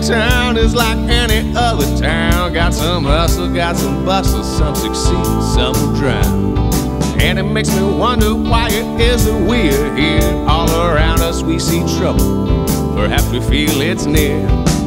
town is like any other town. Got some hustle, got some bustle, some succeed, some will drown. And it makes me wonder why it is that we're here. All around us we see trouble, perhaps we feel it's near.